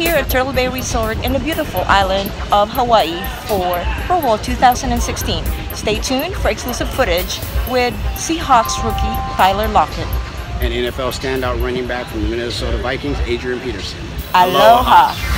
here at Turtle Bay Resort in the beautiful island of Hawaii for Pro Bowl 2016. Stay tuned for exclusive footage with Seahawks rookie Tyler Lockett. And NFL standout running back from the Minnesota Vikings, Adrian Peterson. Aloha.